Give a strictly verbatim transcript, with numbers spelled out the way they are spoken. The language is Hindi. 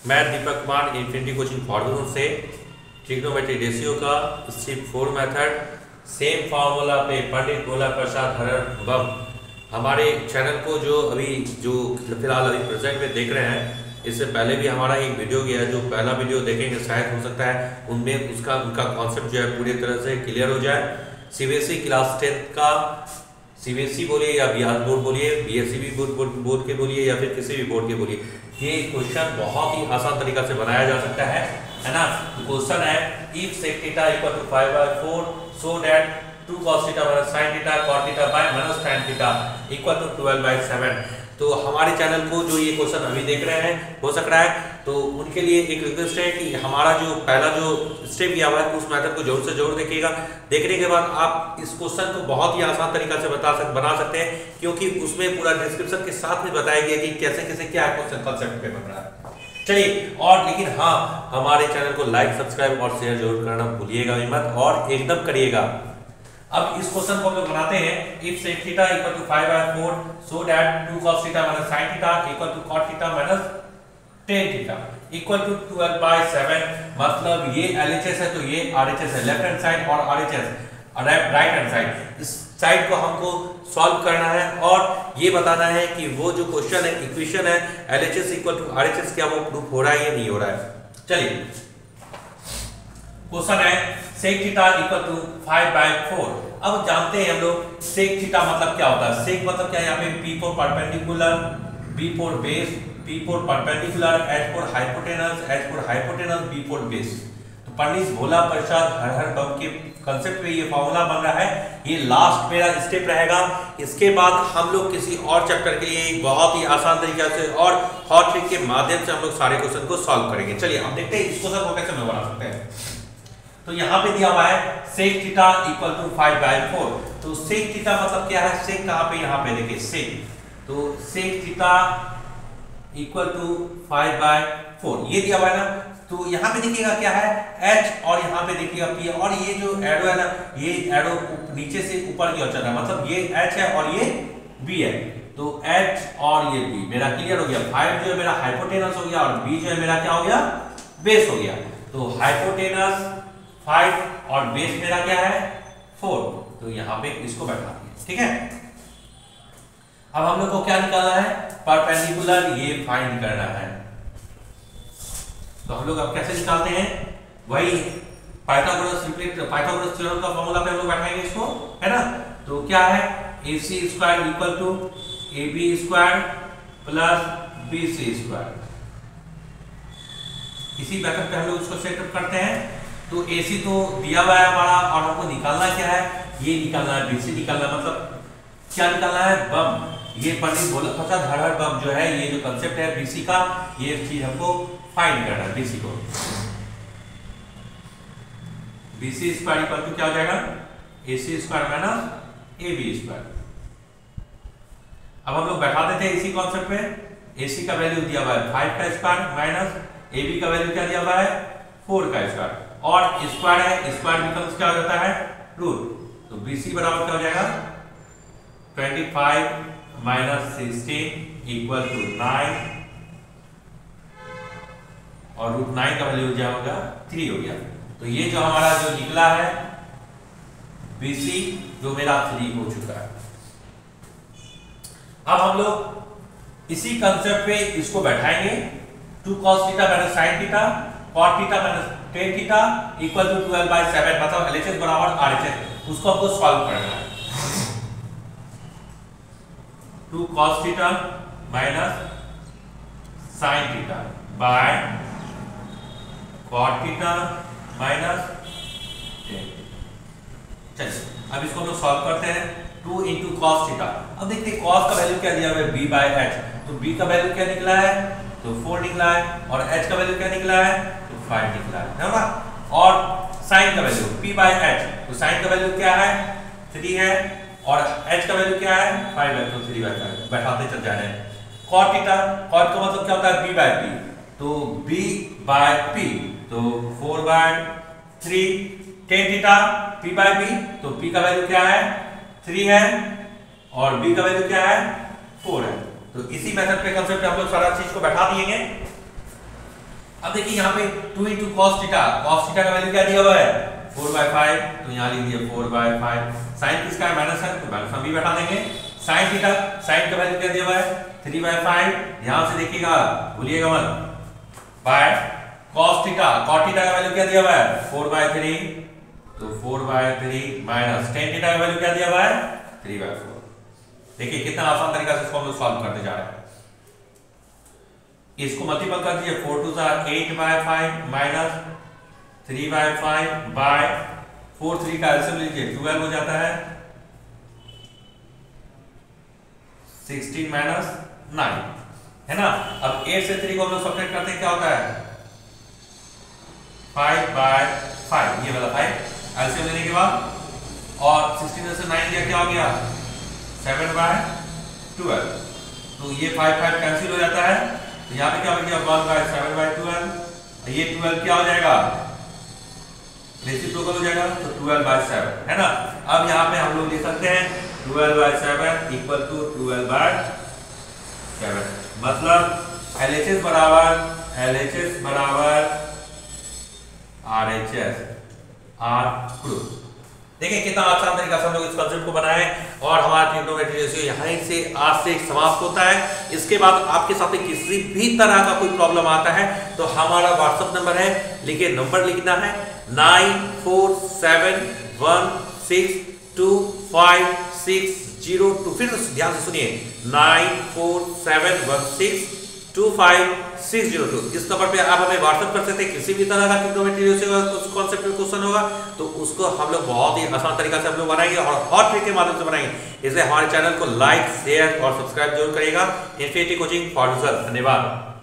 मैं Deepak Kumar infinity coaching formula से ट्रिग्नोमेट्री रेशियो का step four method same formula पे पंडित भोला प्रसाद हरर बम हमारे चैनल को जो अभी जो फिलहाल अभी प्रेजेंट में देख रहे हैं, इससे पहले भी हमारा एक वीडियो गया है। जो पहला वीडियो देखेंगे शायद हो सकता है उनमें उसका उनका कॉन्सेप्ट जो है पूरी तरह से क्लियर हो जाए। सीबीएसई क्लास टेंथ का सीबीएसई बोलिए या बिहार बोर्ड बोलिए, बीएसई बोर्ड बोर्ड के बोलिए या फिर किसी भी बोर्ड के बोलिए, ये क्वेश्चन बहुत ही आसान तरीका से बनाया जा सकता है, है ना। क्वेश्चन है if sec theta equal to five by four so that two cos theta minus sin theta cot theta by minus tan theta equal to twelve by seven. तो हमारे चैनल को जो ये क्वेश्चन अभी देख रहे हैं, हो सक रहा है तो उनके लिए एक रिक्वेस्ट है कि हमारा जो पहला जो स्टेप दिया हुआ है उस मेथड को जरूर से जरूर देखिएगा। देखने के बाद आप इस क्वेश्चन को बहुत ही आसान तरीका से बता सक बना सकते हैं, क्योंकि उसमें पूरा डिस्क्रिप्शन के साथ में बताया गया कि कैसे कैसे क्या क्वेश्चन कंसेप्ट पे बन रहा है। चलिए, और लेकिन हाँ, हमारे चैनल को लाइक सब्सक्राइब और शेयर जरूर करना भूलिएगा मत, और एकदम करिएगा। अब इस क्वेश्चन को हम लोग बनाते हैं if sec theta equal to five by four so that two cos theta minus sin theta equal to cot theta minus tan theta equal to twelve by seven. मतलब ये L H S है तो ये R H S है, लेफ्ट हैंड साइड और R H S right hand side. इस साइड को हमको सॉल्व करना है और ये बताना है कि वो जो क्वेश्चन है इक्वेशन है L H S equal to R H S क्या वो प्रूफ हो रहा है या नहीं हो रहा है। चलिए, क्वेश्चन है sec theta equal to five by four. अब जानते हैं हम लोग sec थीटा मतलब क्या होता है। sec मतलब क्या है, यहाँ पे p for perpendicular, b for base, p for perpendicular, h for hypotenuse, h for hypotenuse, b for base. तो पंडित भोला प्रसाद हर हर बम के कांसेप्ट पे ये फार्मूला बन रहा है। ये लास्ट मेरा स्टेप रहेगा। इसके बाद हम लोग किसी और चैप्टर के लिए एक बहुत ही आसान तरीके से और हॉट ट्रिक के माध्यम से हम लोग सारे क्वेश्चन को सॉल्व करेंगे। चलिए हम देखते हैं इस क्वेश्चन को कैसे हम बना सकते हैं। तो यहाँ पे दिया हुआ है sec theta equal to five by four. तो sec थीटा मतलब क्या है, sec कहाँ पे, यहाँ पे देखिए sec। तो sec theta equal to five by four ये दिया हुआ है ना। तो यहाँ पे देखिएगा क्या है h और यहाँ पे देखिएगा p, और ये जो एरो है ना, ये एरो नीचे से ऊपर की ओर चल रहा है, मतलब ये h है और ये b है। तो h और ये b मेरा क्लियर हो गया। फाइव जो है मेरा हाइपोटेनस हो गया और b जो है मेरा क्या हो गया, बेस हो गया। तो हाइपोटेनस फाइव और बेस मेरा क्या है फोर। तो यहाँ पे इसको बैठा दिया, ठीक है। अब हम लोग को क्या निकालना है, परपेंडिकुलर ये फाइंड करना है। तो हम लोग अब कैसे निकालते हैं, वही पाइथागोरस सिंपली पाइथागोरस थ्योरम का फार्मूला पे हम लोग बैठाएंगे इसको, है ना। तो क्या है, A C square equal to A B square plus B C square. इसी मेथड पे हम लोग इसको सेटअप करते हैं। तो A C तो दिया हुआ है हमारा, और हमको निकालना क्या है, ये निकालना है B C निकालना, मतलब क्या निकालना है, बम। ये पंडित भोला प्रसाद हर हर बम जो है, ये जो कंसेप्ट है B C का, ये चीज हमको फाइंड करना है B C को। B C square equal to क्या हो जाएगा, A C square minus A B square. अब हम लोग बैठा देते हैं इसी कॉन्सेप्ट पे। A C का वैल्यू दिया हुआ है फाइव का स्क्वायर माइनस A B का वैल्यू क्या दिया हुआ है, फोर का स्क्वायर, और स्क्वायर है, स्क्वायर बिकम्स क्या हो जाता है, रूट। तो B C बराबर क्या हो जाएगा, twenty five minus sixteen equal to nine, और रूट नाइन का वैल्यू क्या होगा, थ्री हो गया। तो ये जो हमारा जो निकला है B C जो मेरा थ्री हो चुका है। अब हम लोग इसी कंसेप्ट पे इसको बैठाएंगे, two cos theta minus sin theta cot theta minus tan theta equal to twelve by seven, मतलब L H S बराबर R H S, उसको हमको सॉल्व करना है। Two cos theta minus sin theta by cot theta minus tan। चलिए अब इसको हम लोग सॉल्व करते हैं। टू इंटू cos थीटा, अब देखते हैं cos का वैल्यू क्या दिया हुआ है, b बाय h। तो b का वैल्यू क्या निकला है, तो फोर निकला है, और h का वैल्यू क्या निकला है, तो फाइव निकला है, है ना। और sin का वैल्यू p बाय h, तो sin का वैल्यू क्या है, थ्री है, और h का वैल्यू क्या है, फाइव है, तो थ्री बाय फाइव बैठाते चल जा रहे हैं। cot थीटा, cot का मतलब क्या होता है, b बाय p, तो b बाय p, तो four by three. tan theta p by b, तो p का वैल्यू क्या है, थ्री है, और b का वैल्यू क्या है, फोर है। तो इसी मेथड पे कंसेप्ट हम लोग सारा चीज को बैठा दिएंगे। अब देखिए यहाँ पे two into cos theta, cos theta का वैल्यू क्या दिया हुआ है फोर बाय फाइव, तो यहाँ लिख दिया फोर बाय फाइव। साइन किसका है माइनस है, तो माइनस हम भी बैठा देंगे। साइन थीटा, साइन का वैल्यू क्या दिया हुआ है थ्री बाय फाइव, ध्यान से देखिएगा भूलिएगा मत। By cos theta, cot theta का वैल्यू क्या दिया हुआ है फोर बाय थ्री, तो four by three minus tan theta का वैल्यू क्या दिया हुआ है थ्री बाय फोर। देखिए कितना आसान तरीका से इसको हम लोग सॉल्व करते जा रहे हैं। इसको मल्टीपल कर दिए, फोर टू सा eight by five minus three by five by four, three का एलसीएम लीजिए ट्वेल्व हो जाता है, सिक्सटीन माइनस नाइन है ना। अब एट से थ्री को हम लोग सब्ट्रैक्ट करते हैं, क्या होता है फाइव बाय फाइव, ये वाला फाइव एलसीएम लेने के बाद, और सिक्सटीन से नाइन दिया क्या हो गया सेवन बाय ट्वेल्व, तो ये फाइव फाइव कैंसिल हो जाता है, तो यहाँ पे क्या हो गया one by seven by twelve, ये ट्वेल्व क्या हो जाएगा रेसिप्रोकल हो जाएगा, तो ट्वेल्व बाय सेवन है ना। अब यहाँ पे हम लोग लिख सकते हैं twelve by seven equal to twelve by seven, मतलब एल एच एस बराबर एल एच एस बराबर R H S are proof. देखिए कितना आसान तरीका से हम लोग इस कॉन्सेप्ट को बनाए और हमारा ट्रिग्नोमेट्री रेशियो यहाँ से आज से समाप्त होता है। इसके बाद आपके साथ किसी भी तरह का कोई प्रॉब्लम आता है तो हमारा व्हाट्सएप नंबर है, लिखिए नंबर लिखना है nine four seven one six two five six zero two, फिर ध्यान से सुनिए nine four seven one six two five six zero two. इस नंबर पे आप हमें व्हाट्सएप कर सकते हैं, किसी भी तरह का ट्रिग्नोमेट्री रेशियो का कुछ कॉन्सेप्ट में क्वेश्चन होगा तो उसको हम लोग बहुत ही आसान तरीका से हम लोग बनाएंगे और हॉट ट्रिक के माध्यम से बनाएंगे। इसलिए हमारे चैनल को लाइक शेयर और सब्सक्राइब जरूर करिएगा। Infinity coaching for result. धन्यवाद।